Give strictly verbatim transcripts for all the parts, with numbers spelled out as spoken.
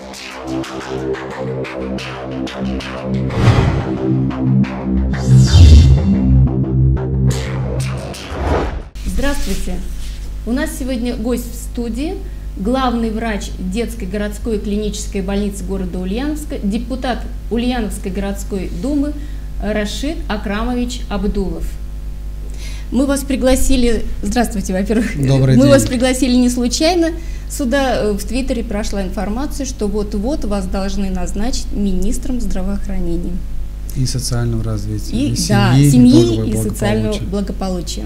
Здравствуйте! У нас сегодня гость в студии, главный врач детской городской клинической больницы города Ульяновска, депутат Ульяновской городской думы Рашид Акрамович Абдулов. Мы вас пригласили, здравствуйте, во-первых, Добрый мы день. вас пригласили не случайно. Сюда в Твиттере прошла информация, что вот-вот вас должны назначить министром здравоохранения. И социального развития. И, и да, семьи, семьи и, и социального благополучия.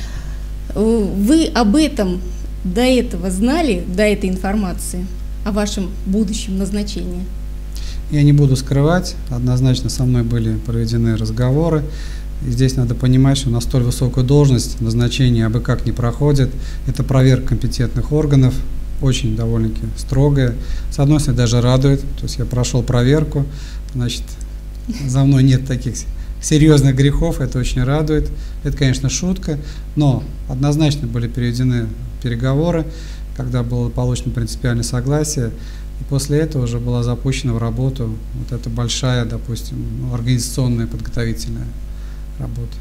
Вы об этом до этого знали, до этой информации, о вашем будущем назначении? Я не буду скрывать, однозначно со мной были проведены разговоры. И здесь надо понимать, что на столь высокую должность назначение абы как не проходит. Это проверка компетентных органов, очень довольно-таки строгая. С одной стороны, даже радует. То есть я прошел проверку, значит, за мной нет таких серьезных грехов, это очень радует. Это, конечно, шутка, но однозначно были переведены переговоры, когда было получено принципиальное согласие. И после этого уже была запущена в работу вот эта большая, допустим, организационная подготовительная работа.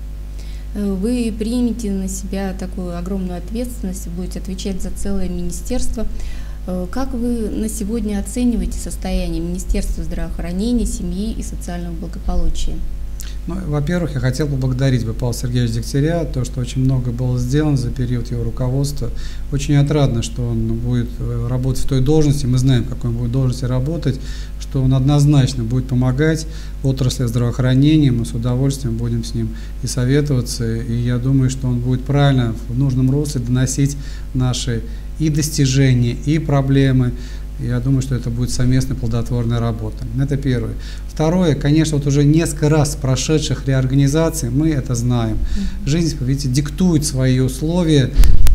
Вы примете на себя такую огромную ответственность, будете отвечать за целое министерство. Как вы на сегодня оцениваете состояние Министерства здравоохранения, семьи и социального благополучия? Ну, во-первых, я хотел поблагодарить бы Павла Сергеевича Дегтяря, то, что очень много было сделано за период его руководства. Очень отрадно, что он будет работать в той должности, мы знаем, в какой он будет должности работать, что он однозначно будет помогать отрасли здравоохранения, мы с удовольствием будем с ним и советоваться, и я думаю, что он будет правильно, в нужном русле доносить наши и достижения, и проблемы. Я думаю, что это будет совместная плодотворная работа. Это первое. Второе, конечно, вот уже несколько раз прошедших реорганизаций мы это знаем. Жизнь, видите, диктует свои условия,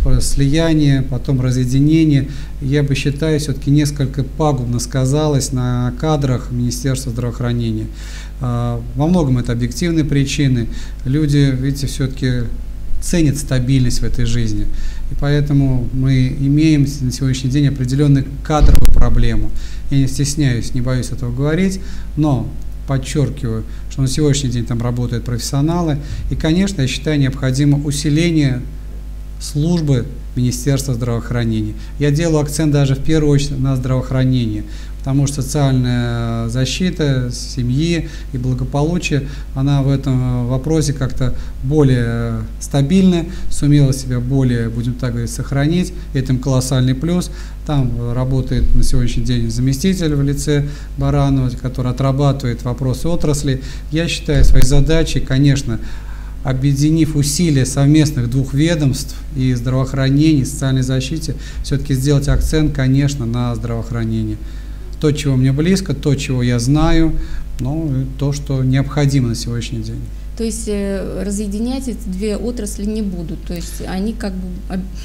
слияние, потом разъединение. Я бы считаю, все-таки несколько пагубно сказалось на кадрах Министерства здравоохранения. Во многом это объективные причины. Люди, видите, все-таки ценят стабильность в этой жизни. И поэтому мы имеем на сегодняшний день определенную кадровую проблему. Я не стесняюсь, не боюсь этого говорить, но подчеркиваю, что на сегодняшний день там работают профессионалы. И, конечно, я считаю, необходимо усиление службы Министерства здравоохранения. Я делаю акцент даже в первую очередь на здравоохранение, потому что социальная защита семьи и благополучие, она в этом вопросе как-то более стабильна, сумела себя более, будем так говорить, сохранить. Это колоссальный плюс. Там работает на сегодняшний день заместитель в лице Баранова, который отрабатывает вопросы отрасли. Я считаю своей задачей, конечно, объединив усилия совместных двух ведомств и здравоохранения, и социальной защиты, все-таки сделать акцент, конечно, на здравоохранение. То, чего мне близко, то, чего я знаю, ну, то, что необходимо на сегодняшний день. То есть э, разъединять эти две отрасли не будут, то есть они как бы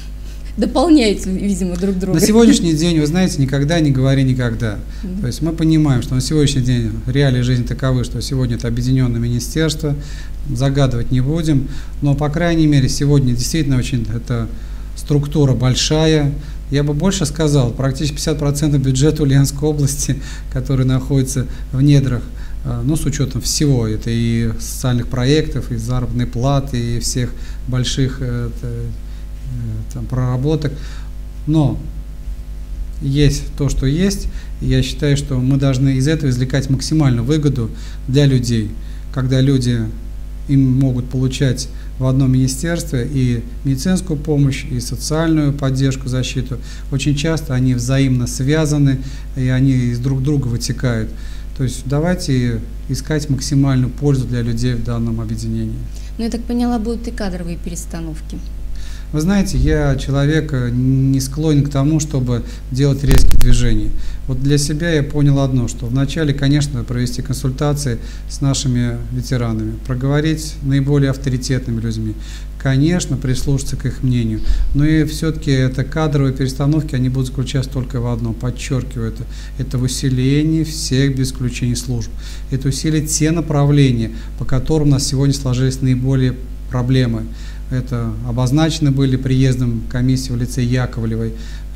дополняют, видимо, друг друга. На сегодняшний день, вы знаете, никогда не говори никогда. Mm-hmm. То есть мы понимаем, что на сегодняшний день реалии жизни таковы, что сегодня это объединенное министерство, загадывать не будем, но, по крайней мере, сегодня действительно очень эта структура большая. Я бы больше сказал, практически пятьдесят процентов бюджета Ульяновской области, который находится в недрах, ну, с учетом всего, это и социальных проектов, и заработной платы, и всех больших это, там, проработок, но есть то, что есть, и я считаю, что мы должны из этого извлекать максимальную выгоду для людей, когда люди им могут получать в одном министерстве и медицинскую помощь, и социальную поддержку, защиту. Очень часто они взаимно связаны, и они из друг друга вытекают. То есть давайте искать максимальную пользу для людей в данном объединении. Ну, я так поняла, будут и кадровые перестановки. Вы знаете, я человек не склонен к тому, чтобы делать резкие движения. Вот для себя я понял одно, что вначале, конечно, провести консультации с нашими ветеранами, проговорить наиболее авторитетными людьми, конечно, прислушаться к их мнению, но и все-таки это кадровые перестановки, они будут заключаться только в одном, подчеркиваю это, это в усилении всех без исключения служб, это усилить те направления, по которым у нас сегодня сложились наиболее проблемы. Это обозначены были приездом комиссии в лице Яковлевой,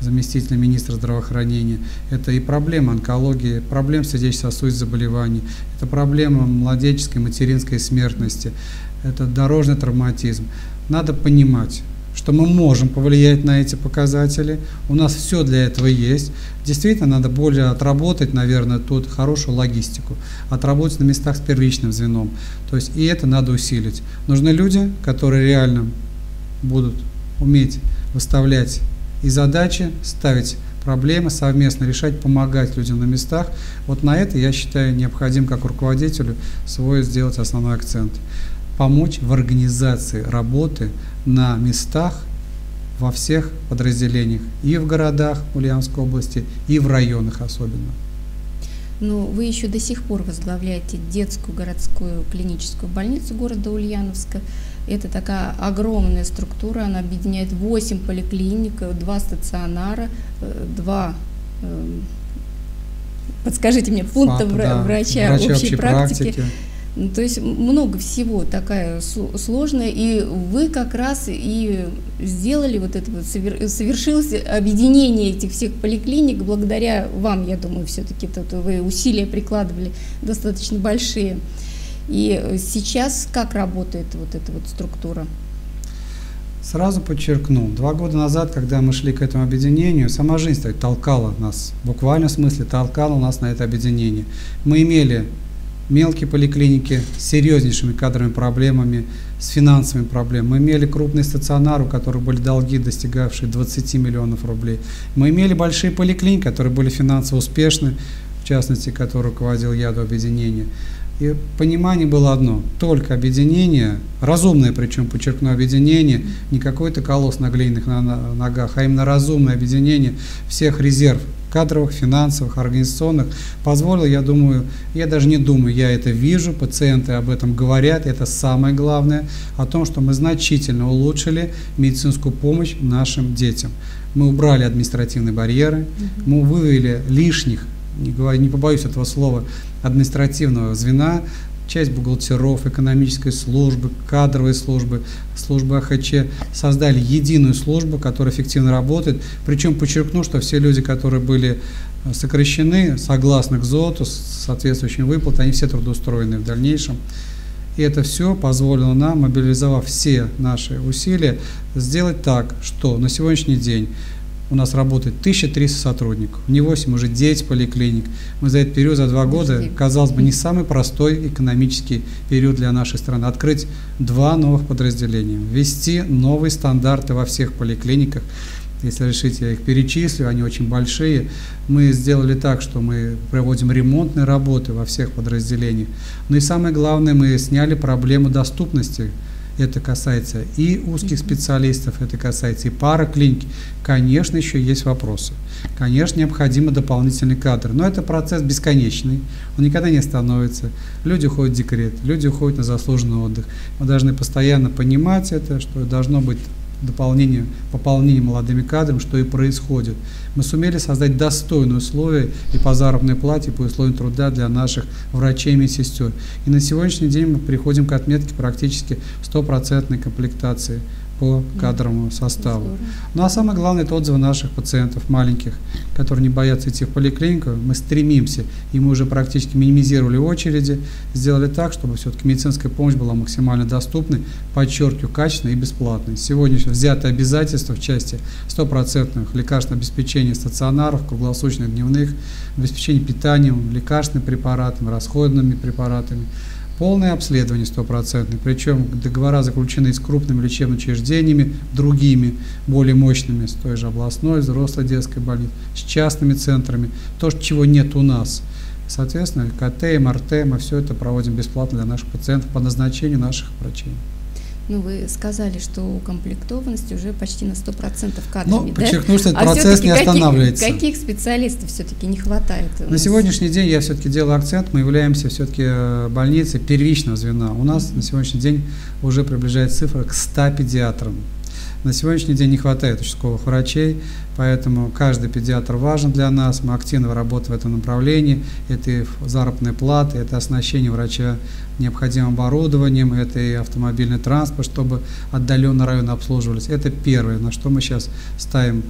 заместителем министра здравоохранения. Это и проблема онкологии, проблем сердечно-сосудистых заболеваний, это проблема младенческой, материнской смертности, это дорожный травматизм. Надо понимать, что мы можем повлиять на эти показатели, у нас все для этого есть. Действительно, надо более отработать, наверное, тут хорошую логистику, отработать на местах с первичным звеном. То есть и это надо усилить. Нужны люди, которые реально будут уметь выставлять и задачи, ставить проблемы, совместно решать, помогать людям на местах. Вот на это, я считаю, необходим как руководителю свой сделать основной акцент. Помочь в организации работы на местах во всех подразделениях, и в городах Ульяновской области, и в районах особенно. Но вы еще до сих пор возглавляете детскую городскую клиническую больницу города Ульяновска. Это такая огромная структура, она объединяет восемь поликлиник, два стационара, два, подскажите мне, пункта ФАП, да, врача, врача общей, общей практики. практики. То есть много всего, такая сложная, и вы как раз и сделали вот это вот, совершилось объединение этих всех поликлиник, благодаря вам, я думаю, все-таки вы усилия прикладывали достаточно большие. И сейчас как работает вот эта вот структура? Сразу подчеркну, два года назад, когда мы шли к этому объединению, сама жизнь толкала нас, в буквальном смысле толкала нас на это объединение. Мы имели мелкие поликлиники с серьезнейшими кадровыми проблемами, с финансовыми проблемами. Мы имели крупные стационары, у которых были долги, достигавшие двадцати миллионов рублей. Мы имели большие поликлиники, которые были финансово успешны, в частности, которые руководил я до объединения. И понимание было одно, только объединение, разумное причем, подчеркну, объединение, не какой-то колосс на глиняных ногах, а именно разумное объединение всех резервов, кадровых, финансовых, организационных, позволило, я думаю, я даже не думаю, я это вижу, пациенты об этом говорят, это самое главное, о том, что мы значительно улучшили медицинскую помощь нашим детям. Мы убрали административные барьеры, мы вывели лишних, не, говорю, не побоюсь этого слова, административного звена, часть бухгалтеров, экономической службы, кадровой службы, службы АХЧ, создали единую службу, которая эффективно работает. Причем подчеркну, что все люди, которые были сокращены согласно к ЗОТу, с соответствующим выплатам, они все трудоустроены в дальнейшем. И это все позволило нам, мобилизовав все наши усилия, сделать так, что на сегодняшний день у нас работает тысяча триста сотрудников, не восемь, уже девять поликлиник. Мы за этот период, за два года, казалось бы, не самый простой экономический период для нашей страны. Открыть два новых подразделения, ввести новые стандарты во всех поликлиниках. Если решите, я их перечислю, они очень большие. Мы сделали так, что мы проводим ремонтные работы во всех подразделениях. Но и самое главное, мы сняли проблему доступности. Это касается и узких специалистов, это касается и параклиники. Конечно, еще есть вопросы. Конечно, необходимы дополнительные кадры. Но это процесс бесконечный, он никогда не остановится. Люди уходят в декрет, люди уходят на заслуженный отдых. Мы должны постоянно понимать это, что должно быть дополнение, пополнение молодыми кадрами, что и происходит. Мы сумели создать достойные условия и по заработной плате, и по условиям труда для наших врачей и медсестер. И на сегодняшний день мы приходим к отметке практически стопроцентной комплектации по кадровому составу. Ну а самое главное, это отзывы наших пациентов маленьких, которые не боятся идти в поликлинику. Мы стремимся, и мы уже практически минимизировали очереди, сделали так, чтобы все-таки медицинская помощь была максимально доступной, подчеркиваю, качественной и бесплатной. Сегодня взято обязательство в части стопроцентных лекарственного обеспечения стационаров, круглосуточных, дневных, обеспечения питанием, лекарственными препаратами, расходными препаратами. Полное обследование стопроцентное, причем договора заключены с крупными лечебными учреждениями, другими, более мощными, с той же областной, взрослой детской больницей, с частными центрами, то, чего нет у нас. Соответственно, КТ, МРТ, мы все это проводим бесплатно для наших пациентов по назначению наших врачей. Ну, вы сказали, что укомплектованность уже почти на сто процентов кадрами, ну, подчеркну, да? что этот а процесс не каких, останавливается. Каких специалистов все-таки не хватает? На сегодняшний день я все-таки делаю акцент, мы являемся все-таки больницей первичного звена. У нас mm-hmm. на сегодняшний день уже приближается цифра к ста педиатрам. На сегодняшний день не хватает участковых врачей, поэтому каждый педиатр важен для нас. Мы активно работаем в этом направлении. Это и заработная плата, это оснащение врача необходимым оборудованием, это и автомобильный транспорт, чтобы отдаленные районы обслуживались. Это первое, на что мы сейчас ставим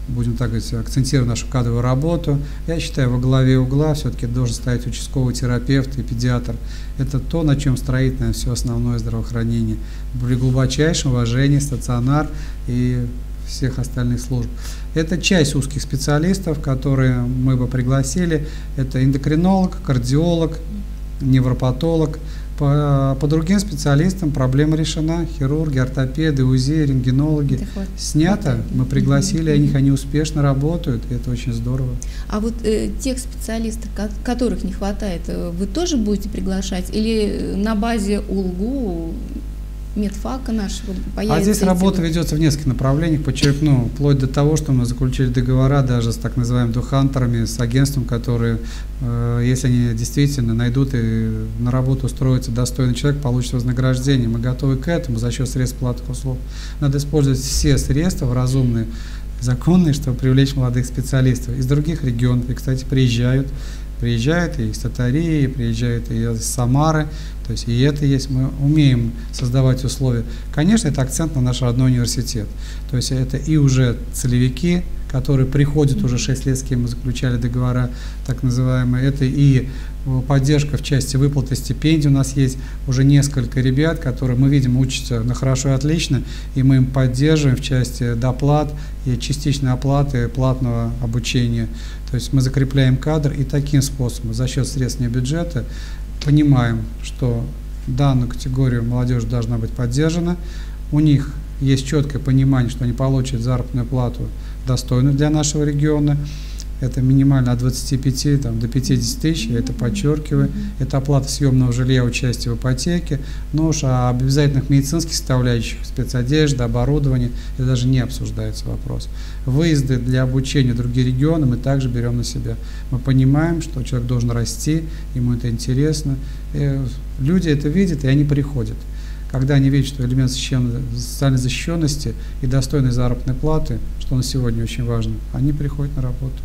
будем так говорить, акцентировать нашу кадровую работу. Я считаю, во главе угла все-таки должен стоять участковый терапевт и педиатр. Это то, на чем строит, наверное, все основное здравоохранение. При глубочайшем уважении стационар и всех остальных служб. Это часть узких специалистов, которые мы бы пригласили. Это эндокринолог, кардиолог, невропатолог. По, по другим специалистам проблема решена. Хирурги, ортопеды, УЗИ, рентгенологи. Вот, снято. Вот, мы пригласили mm-hmm. них, они успешно работают. И это очень здорово. А вот э, тех специалистов, которых не хватает, вы тоже будете приглашать? Или на базе УЛГУ, медфака нашего появится? А здесь работа ведется в нескольких направлениях, подчеркну, вплоть до того, что мы заключили договора даже с так называемыми духантерами, с агентством, которые, э, если они действительно найдут и на работу устроится достойный человек, получит вознаграждение. Мы готовы к этому за счет средств платных услуг. Надо использовать все средства разумные, законные, чтобы привлечь молодых специалистов из других регионов. И, кстати, приезжают. Приезжают и из Татарии, приезжают и из Самары, то есть и это есть, мы умеем создавать условия. Конечно, это акцент на наш родной университет, то есть это и уже целевики, которые приходят уже шесть лет, с кем мы заключали договора, так называемые, это и поддержка в части выплаты стипендий. У нас есть уже несколько ребят, которые, мы видим, учатся на хорошо и отлично, и мы им поддерживаем в части доплат и частичной оплаты платного обучения. То есть мы закрепляем кадр и таким способом, за счет средств бюджета, понимаем, что данную категорию молодежи должна быть поддержана. У них есть четкое понимание, что они получат заработную плату достойную для нашего региона. Это минимально от двадцати пяти там, до пятидесяти тысяч, я это подчеркиваю. Это оплата съемного жилья, участие в ипотеке. Но уж о обязательных медицинских составляющих, спецодежда, оборудование, это даже не обсуждается вопрос. Выезды для обучения в другие регионы мы также берем на себя. Мы понимаем, что человек должен расти, ему это интересно. И люди это видят, и они приходят. Когда они видят, что элемент социальной защищенности и достойной заработной платы, что на сегодня очень важно, они приходят на работу.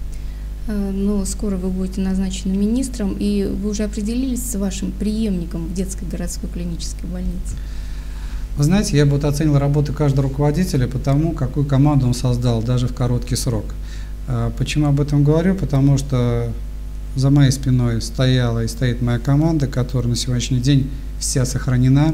Но скоро вы будете назначены министром, и вы уже определились с вашим преемником в детской городской клинической больнице? Вы знаете, я бы вот оценил работу каждого руководителя по тому, какую команду он создал, даже в короткий срок. Почему об этом говорю? Потому что за моей спиной стояла и стоит моя команда, которая на сегодняшний день вся сохранена.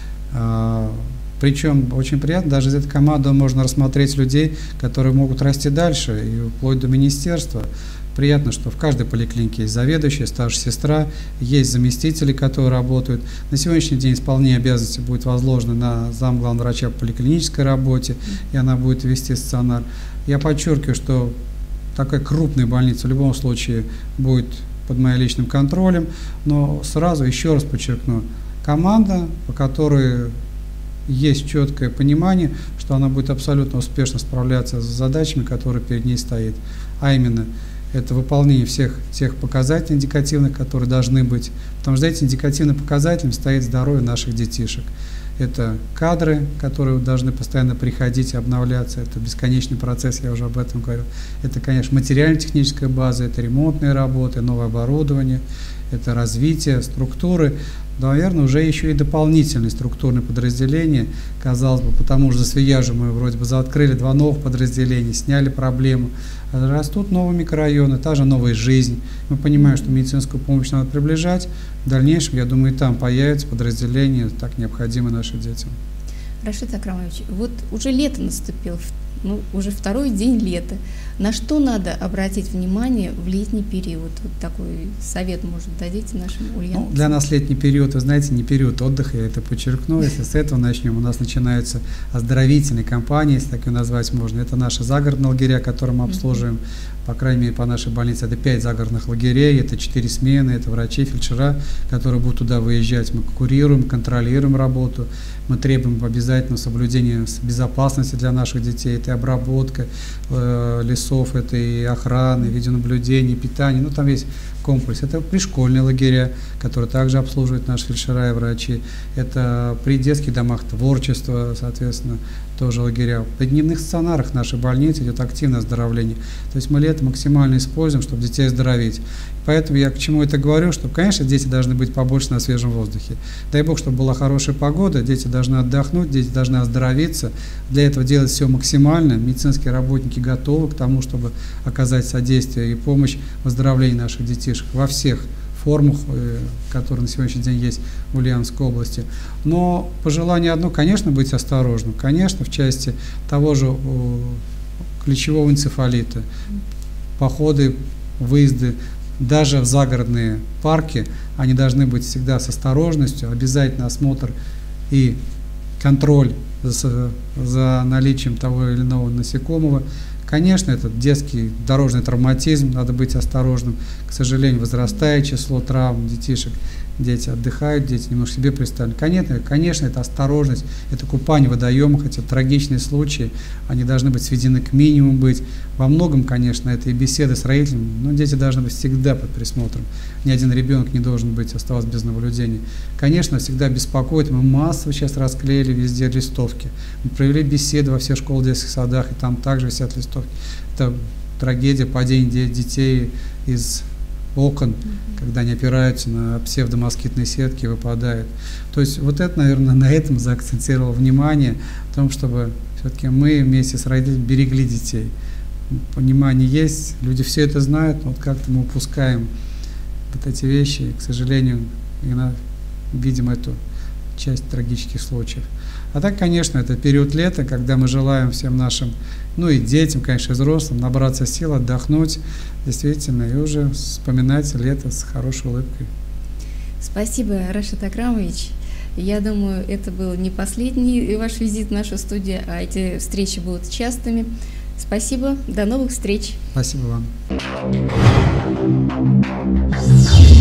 Причем очень приятно, даже из этой команды можно рассмотреть людей, которые могут расти дальше, и вплоть до министерства. Приятно, что в каждой поликлинике есть заведующая, старшая сестра, есть заместители, которые работают. На сегодняшний день исполнение обязанностей будет возложено на замглавного врача по поликлинической работе, и она будет вести стационар. Я подчеркиваю, что такая крупная больница в любом случае будет под моим личным контролем, но сразу еще раз подчеркну, команда, по которой есть четкое понимание, что она будет абсолютно успешно справляться с задачами, которые перед ней стоят, а именно это выполнение всех тех показателей индикативных, которые должны быть, потому что за этим индикативным показателем стоит здоровье наших детишек. Это кадры, которые должны постоянно приходить и обновляться, это бесконечный процесс, я уже об этом говорил. Это, конечно, материально-техническая база, это ремонтные работы, новое оборудование, это развитие структуры. Наверное, уже еще и дополнительные структурные подразделения, казалось бы, потому что за Свияжу мы вроде бы открыли два новых подразделения, сняли проблему. Растут новые микрорайоны, та же новая жизнь. Мы понимаем, что медицинскую помощь надо приближать. В дальнейшем, я думаю, и там появятся подразделения, так необходимы нашим детям. Рашид Акрамович, вот уже лето наступило, ну, уже второй день лета. На что надо обратить внимание в летний период? Вот такой совет, может, дадите нашим ульяновцам? Ну, для нас летний период, вы знаете, не период отдыха, я это подчеркну. Если с этого начнем, у нас начинаются оздоровительные кампании, если так ее назвать можно. Это наши загородные лагеря, которые мы обслуживаем. По крайней мере, по нашей больнице это пять загородных лагерей, это четыре смены, это врачи, фельдшера, которые будут туда выезжать. Мы курируем, контролируем работу, мы требуем обязательного соблюдения безопасности для наших детей, это и обработка э, лесов, это и охрана, и видеонаблюдение, и питание. Ну, там есть комплекс. Это пришкольные лагеря, которые также обслуживают наши фельдшера и врачи. Это при детских домах творчества, соответственно, тоже лагеря. При дневных стационарах нашей больницы идет активное оздоровление. То есть мы лето максимально используем, чтобы детей оздоровить. Поэтому я к чему это говорю, что, конечно, дети должны быть побольше на свежем воздухе. Дай Бог, чтобы была хорошая погода, дети должны отдохнуть, дети должны оздоровиться. Для этого делать все максимально. Медицинские работники готовы к тому, чтобы оказать содействие и помощь в выздоровлении наших детишек во всех формах, которые на сегодняшний день есть в Ульяновской области. Но пожелание одно, конечно, быть осторожным. Конечно, в части того же клещевого энцефалита, походы, выезды, даже в загородные парки, они должны быть всегда с осторожностью, обязательно осмотр и контроль за, за наличием того или иного насекомого. Конечно, это детский дорожный травматизм, надо быть осторожным. К сожалению, возрастает число травм детишек, дети отдыхают, дети немножко себе представлены. Конечно, конечно, это осторожность, это купание в водоемах, эти трагичные случаи, они должны быть сведены к минимуму быть. Во многом, конечно, это и беседы с родителями, но дети должны быть всегда под присмотром. Ни один ребенок не должен быть оставаться без наблюдения. Конечно, всегда беспокоит, мы массово сейчас расклеили везде листовки. Мы провели беседы во всех школах, детских садах, и там также висят листовки. Это трагедия падения детей из окон, mm-hmm. когда они опираются на псевдомоскитные сетки и выпадают. То есть вот это, наверное, на этом заакцентировал внимание, в том, чтобы все-таки мы вместе с родителями берегли детей. Понимание есть, люди все это знают, но вот как-то мы упускаем вот эти вещи, и, к сожалению, видим эту часть трагических случаев. А так, конечно, это период лета, когда мы желаем всем нашим, ну и детям, конечно, и взрослым, набраться сил, отдохнуть, действительно, и уже вспоминать лето с хорошей улыбкой. Спасибо, Рашид Акрамович. Я думаю, это был не последний ваш визит в нашу студию, а эти встречи будут частыми. Спасибо, до новых встреч. Спасибо вам.